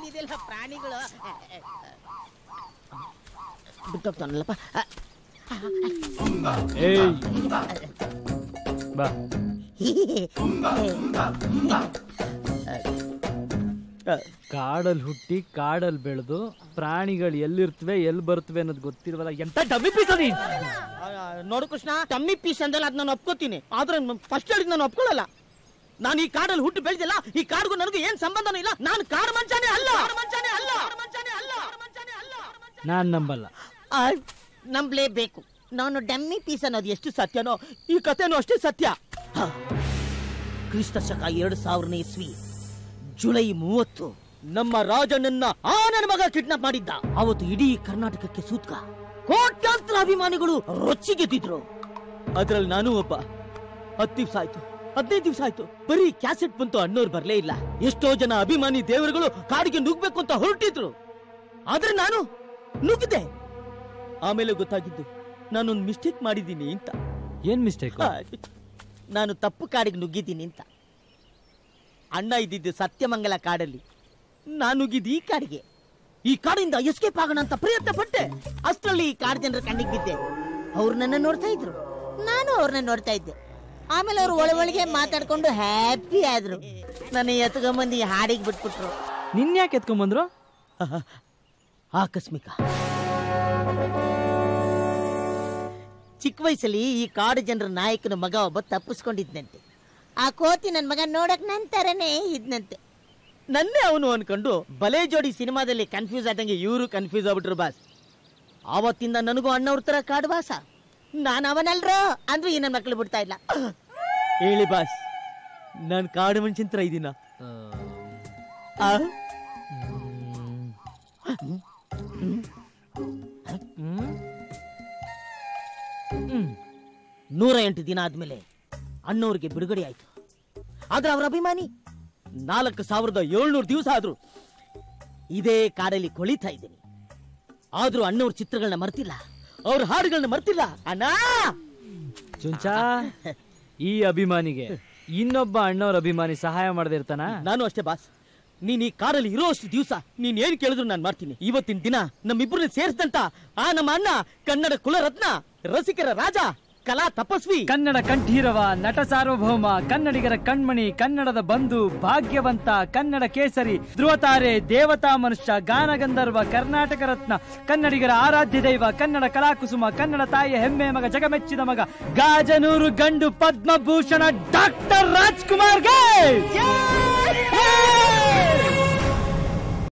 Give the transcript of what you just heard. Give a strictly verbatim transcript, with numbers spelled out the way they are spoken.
ಬಂದಿದೆಲ್ಲ ಪ್ರಾಣಿಗಳು ಬಿಟ್ಟೋಗ್ತಾನಲ್ಲಪ್ಪ. ಬಾ. ಕಾಡಲ್ ಹುಟ್ಟಿ ಕಾಡಲ್ ಬೆಳೆದು ಪ್ರಾಣಿಗಳು ಎಲ್ಲಿರ್ತವೆ ಎಲ್ಲಿ ಬರ್ತವೆ ಅನ್ನೋದು ಗೊತ್ತಿಲ್ವಲ್ಲ, ಎಂತ ಡಮ್ಮಿ ಪೀಸ್ ಅದಿ. ನೋಡು ಕೃಷ್ಣ, ಡಮ್ಮಿ ಪೀಸ್ ಅಂದಲ್ಲ, ಅದ್ ನಾನು ಒಪ್ಕೋತೀನಿ. ಆದ್ರೆ ಫಸ್ಟ್ ಹೇಳಿದ್ ನಾನು ಒಪ್ಕೊಳ್ಳಲ್ಲ. ನಾನು ಈ ಕಾಡಲ್ಲಿ ಹುಟ್ಟು ಬೆಳೆದಿಲ್ಲ, ಈ ಕಾಡಿಗೂ ನನಗೂ ಏನ್ ಸಂಬಂಧನೂ ಇಲ್ಲ. ನಾನು ಕಾಡು ಮಂಚಾನೆ ಅಲ್ಲ, ಮಂಚಾನೆ ಅಲ್ಲ, ಮಂಚಾನೆ ಅಲ್ಲ, ಮಂಚಾನೆ ಅಲ್ಲ. ನಾನ್ ನಂಬಲ್ಲ. ನಂಬಲೇಬೇಕು. ನಾನು ಡಮ್ಮಿ ಪೀಸ್ ಅನ್ನೋದು ಎಷ್ಟು ಸತ್ಯನೋ ಈ ಕಥೆನೂ ಅಷ್ಟೇ ಸತ್ಯ. ಕ್ರಿಸ್ತ ಶಕ ಎರಡು ಸಾವಿರನೇ ಇಸ್ವಿ ಜುಲೈ ಮೂವತ್ತು ನಮ್ಮ ರಾಜನನ್ನ ಆ ನನ್ನ ಮಗ ಕಿಡ್ನಾಪ್ ಮಾಡಿದ್ದ. ಅವತ್ತು ಇಡೀ ಕರ್ನಾಟಕಕ್ಕೆ ಸೂತ್ಕ, ಕೋಟ್ಯಾಂತರ ಅಭಿಮಾನಿಗಳು ರೊಚ್ಚಿಗೆದ್ದಿದ್ರು. ಅದ್ರಲ್ಲಿ ನಾನು ಒಬ್ಬ. ಹತ್ತು ದಿವ್ಸ ಆಯ್ತು, ಹದಿನೈದು ದಿವ್ಸ ಆಯ್ತು, ಬರೀ ಕ್ಯಾಸೆಟ್ ಬಂತು, ಅಣ್ಣೋರು ಬರ್ಲೇ ಇಲ್ಲ. ಎಷ್ಟೋ ಜನ ಅಭಿಮಾನಿ ದೇವರುಗಳು ಕಾಡಿಗೆ ನುಗ್ಬೇಕು ಅಂತ ಹೊರಟಿದ್ರು, ಆದ್ರೆ ನಾನು ನುಗ್ಗಿದೆ. ಆಮೇಲೆ ಗೊತ್ತಾಗಿದ್ದು ನಾನೊಂದು ಮಿಸ್ಟೇಕ್ ಮಾಡಿದ್ದೀನಿ ಅಂತ. ಏನ್ ಮಿಸ್ಟೇಕ್? ನಾನು ತಪ್ಪು ಕಾಡಿಗೆ ನುಗ್ಗಿದ್ದೀನಿ ಅಂತ. ಅಣ್ಣ ಇದ್ದಿದ್ದು ಸತ್ಯಮಂಗಲ ಕಾಡಲ್ಲಿ, ನಾನು ನುಗ್ಗಿದ್ದು ಈ ಕಾಡಿಗೆ. ಈ ಕಾಡಿಂದ ಎಸ್ಕೇಪ್ ಆಗೋಣ ಅಂತ ಪ್ರಯತ್ನ ಪಟ್ಟೆ. ಅಷ್ಟರಲ್ಲಿ ಈ ಕಾಡು ಜನರ ಕಣ್ಣಿಗೆ ಬಿದ್ದೆ. ಅವ್ರು ನನ್ನ ನೋಡ್ತಾ ಇದ್ರು, ನಾನು ಅವ್ರನ್ನ ನೋಡ್ತಾ ಇದ್ದೆ. ಆಮೇಲೆ ಅವ್ರು ಒಳ ಒಳಗೆ ಮಾತಾಡ್ಕೊಂಡು ಹ್ಯಾಪಿ ಆದ್ರು. ನನ್ನ ಎತ್ಕೊಂಬಂದು ಈ ಹಾಡಿಗೆ ಬಿಟ್ಬಿಟ್ರು. ನಿನ್ ಯಾಕೆ ಎತ್ಕೊಂಬಂದ್ರು? ಆಕಸ್ಮಿಕ. ಚಿಕ್ಕ ವಯಸ್ಸಲ್ಲಿ ಈ ಕಾಡು ಜನರ ನಾಯಕನ ಮಗ ಒಬ್ಬ ತಪ್ಪಿಸ್ಕೊಂಡಿದ್ನಂತೆ. ಆ ಕೋತಿ ನನ್ನ ಮಗ ನೋಡಕ್ ನನ್ ತರನೇ ಇದ್ನಂತೆ. ನನ್ನೇ ಅವನು ಅನ್ಕೊಂಡು ಬಲೆ ಜೋಡಿ ಸಿನಿಮಾದಲ್ಲಿ ಕನ್ಫ್ಯೂಸ್ ಆದಂಗೆ ಇವರು ಕನ್ಫ್ಯೂಸ್ ಆಗ್ಬಿಟ್ರು ಬಾಸ್. ಆವತ್ತಿಂದ ನನಗೂ ಅಣ್ಣವ್ರ ತರ ಕಾಡು ಬಾಸ. ನಾನು ಅವನಲ್ರೋ ಅಂದ್ರೂ ಈ ನನ್ನ ಮಕ್ಳು ಬಿಡ್ತಾ ಇಲ್ಲ. ಹೇಳಿ ಬಾಸ್, ನಾನು ಕಾಡು ಮನುಷ್ಯನ್ ತರ ಇದ್ದೀನ? ನೂರ ಎಂಟು ದಿನ ಆದ್ಮೇಲೆ ಅಣ್ಣವ್ರಿಗೆ ಬಿಡುಗಡೆ ಆಯ್ತು. ಆದ್ರೆ ಅವರ ಅಭಿಮಾನಿ ನಾಲ್ಕು ಸಾವಿರದ ಏಳ್ನೂರು ದಿವಸ ಆದ್ರು ಇದೇ ಕಾಡಲ್ಲಿ ಕೊಳಿತಾ ಇದ್ದೀನಿ. ಆದ್ರೂ ಅಣ್ಣವ್ರ ಚಿತ್ರಗಳನ್ನ ಮರ್ತಿಲ್ಲ, ಅವ್ರ ಹಾಡುಗಳನ್ನ ಮರ್ತಿಲ್ಲ. ಅಣ್ಣ ಚುಂಚಾ, ಈ ಅಭಿಮಾನಿಗೆ ಇನ್ನೊಬ್ಬ ಅಣ್ಣವ್ರ ಅಭಿಮಾನಿ ಸಹಾಯ ಮಾಡದೇ ಇರ್ತಾನ? ನಾನು ಅಷ್ಟೇ ಬಾಸ್. ನೀನ್ ಈ ಕಾರಲ್ಲಿ ಇರೋ ಅಷ್ಟು ದಿವಸ ನೀನ್ ಏನ್ ಕೇಳಿದ್ರು ನಾನು ಮಾಡ್ತೀನಿ. ಇವತ್ತಿನ ದಿನ ನಮ್ಮಿಬ್ಬರನ್ನ ಸೇರಿಸಿದಂತ ಆ ನಮ್ಮ ಅಣ್ಣ ಕನ್ನಡ ಕುಲರತ್ನ, ರಸಿಕರ ರಾಜ, ಕಲಾ ತಪಸ್ವಿ, ಕನ್ನಡ ಕಂಠೀರವ, ನಟ ಸಾರ್ವಭೌಮ, ಕನ್ನಡಿಗರ ಕಣ್ಮಣಿ, ಕನ್ನಡದ ಬಂಧು, ಭಾಗ್ಯವಂತ, ಕನ್ನಡ ಕೇಸರಿ, ಧ್ರುವತಾರೆ, ದೇವತಾ ಮನುಷ್ಯ, ಗಾನಗಂಧರ್ವ, ಕರ್ನಾಟಕ ರತ್ನ, ಕನ್ನಡಿಗರ ಆರಾಧ್ಯ ದೈವ, ಕನ್ನಡ ಕಲಾಕುಸುಮ, ಕನ್ನಡ ತಾಯಿಯ ಹೆಮ್ಮೆ ಮಗ, ಜಗಮೆಚ್ಚಿದ ಮಗ, ಗಾಜನೂರು ಗಂಡು ಪದ್ಮಭೂಷಣ ಡಾಕ್ಟರ್ ರಾಜ್ಕುಮಾರ್ಗೆ